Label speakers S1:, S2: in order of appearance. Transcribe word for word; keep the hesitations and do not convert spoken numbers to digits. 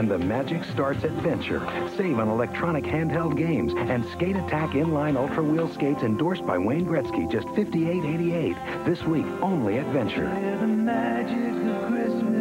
S1: and the magic starts at Venture. Save on electronic handheld games and Skate Attack inline ultra wheel skates endorsed by Wayne Gretzky, just fifty-eight eighty-eight. This week only at Venture.
S2: The magic of Christmas.